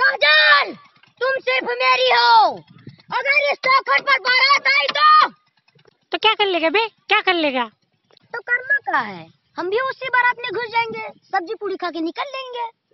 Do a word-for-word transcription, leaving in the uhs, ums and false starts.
महाजन, तुम सिर्फ मेरी हो। अगर इस चौखट पर बारात आई तो तो क्या कर लेगा बे, क्या कर लेगा? तो करना क्या है, हम भी उसी बारात में घुस जाएंगे, सब्जी पूरी खा के निकल लेंगे।